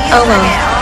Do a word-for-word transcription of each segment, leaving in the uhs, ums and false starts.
Oh well.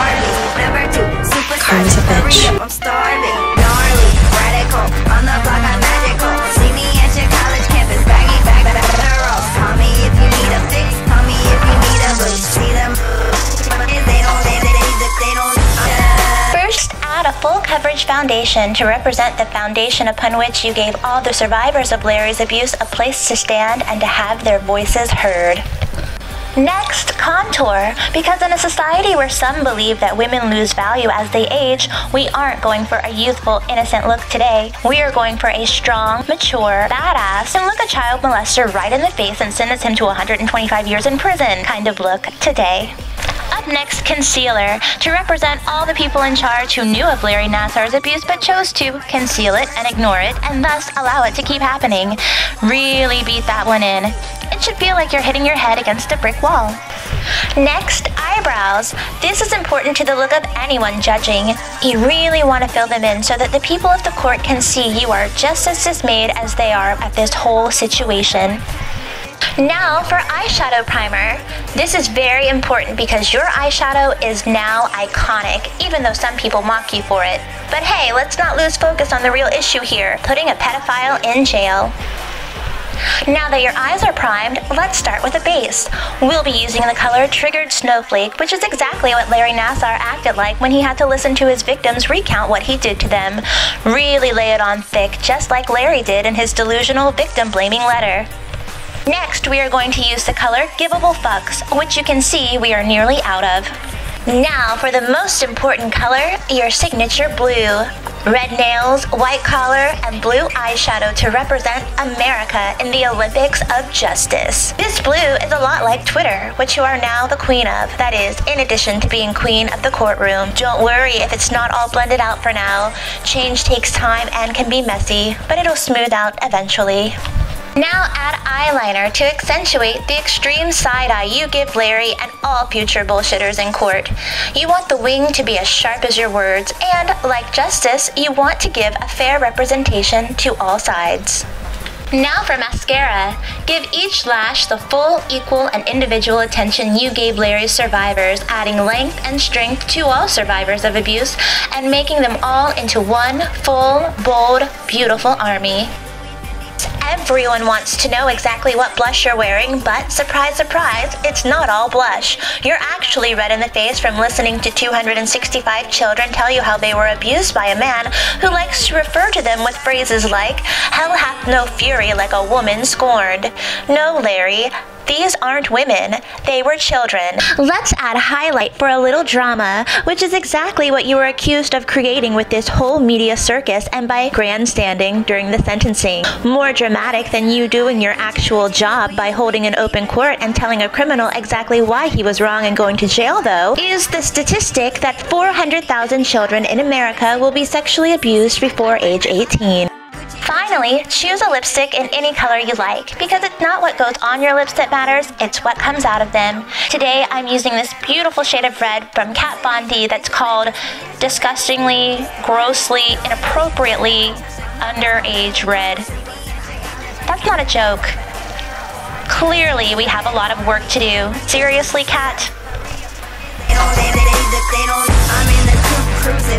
Karma's a bitch. I'm starving, gnarly, radical, on the block I'm magical. See me at your college campus, baggy bag, barrels. Call me if you need a fix, call me if you need a boost. See them, they don't, they, they, they, they don't. First, add a full coverage foundation to represent the foundation upon which you gave all the survivors of Larry's abuse a place to stand and to have their voices heard. Next, contour, because in a society where some believe that women lose value as they age, we aren't going for a youthful, innocent look today. We are going for a strong, mature, badass, and look a child molester right in the face and sentence him to one hundred twenty-five years in prison kind of look today. Up next, concealer, to represent all the people in charge who knew of Larry Nassar's abuse but chose to conceal it and ignore it and thus allow it to keep happening. Really beat that one in. It should feel like you're hitting your head against a brick wall. Next, eyebrows. This is important to the look of anyone judging. You really want to fill them in so that the people of the court can see you are just as dismayed as they are at this whole situation. Now for eyeshadow primer. This is very important because your eyeshadow is now iconic, even though some people mock you for it. But hey, let's not lose focus on the real issue here, putting a pedophile in jail. Now that your eyes are primed, let's start with a base. We'll be using the color Triggered Snowflake, which is exactly what Larry Nassar acted like when he had to listen to his victims recount what he did to them. Really lay it on thick, just like Larry did in his delusional victim-blaming letter. Next, we are going to use the color Giveable Fucks, which you can see we are nearly out of. Now for the most important color, your signature blue. Red nails, white collar, and blue eyeshadow to represent America in the Olympics of Justice. This blue is a lot like Twitter, which you are now the queen of. That is, in addition to being queen of the courtroom. Don't worry if it's not all blended out for now. Change takes time and can be messy, but it'll smooth out eventually. Now add eyeliner to accentuate the extreme side-eye you give Larry and all future bullshitters in court. You want the wing to be as sharp as your words, and, like justice, you want to give a fair representation to all sides. Now for mascara. Give each lash the full, equal, and individual attention you gave Larry's survivors, adding length and strength to all survivors of abuse, and making them all into one full, bold, beautiful army. Everyone wants to know exactly what blush you're wearing, but surprise, surprise, it's not all blush. You're actually red in the face from listening to two hundred sixty-five children tell you how they were abused by a man who likes to refer to them with phrases like, "Hell hath no fury like a woman scorned." No, Larry. These aren't women, they were children. Let's add highlight for a little drama, which is exactly what you were accused of creating with this whole media circus and by grandstanding during the sentencing. More dramatic than you doing your actual job by holding an open court and telling a criminal exactly why he was wrong and going to jail, though, is the statistic that four hundred thousand children in America will be sexually abused before age eighteen. Finally, choose a lipstick in any color you like, because it's not what goes on your lips that matters, it's what comes out of them. Today, I'm using this beautiful shade of red from Kat Von D that's called Disgustingly, Grossly, Inappropriately Underage Red. That's not a joke. Clearly, we have a lot of work to do. Seriously, Kat?